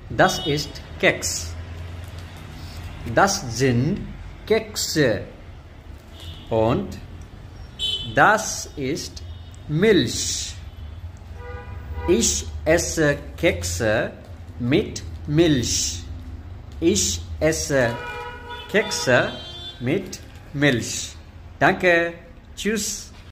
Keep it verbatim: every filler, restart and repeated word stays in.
Das ist Keks. Das sind Kekse. Und das ist Milch. Ich esse Kekse mit Milch. Ich esse Kekse mit Milch. Danke. Tschüss.